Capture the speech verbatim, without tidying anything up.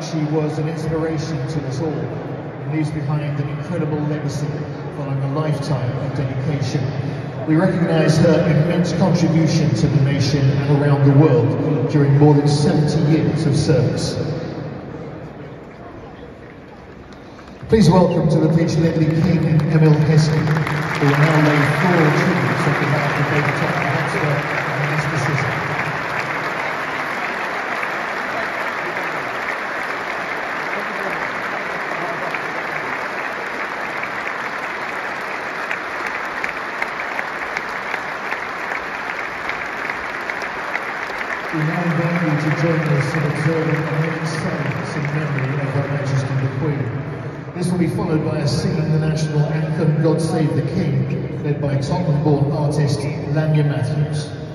she was an inspiration to us all and leaves behind an incredible legacy following a lifetime of dedication. We recognise her immense contribution to the nation and around the world during more than seventy years of service. Please welcome to the pitch Ledley King and Emil Heskey, who will now lay floral tributes on behalf of David Tottenham Hotspur and Leicester City. We now invite you to join us in observing a minute silence in memory of Her Majesty the Queen. This will be followed by us singing the national anthem God Save the King, led by Tottenham-born artist Lanya Matthews.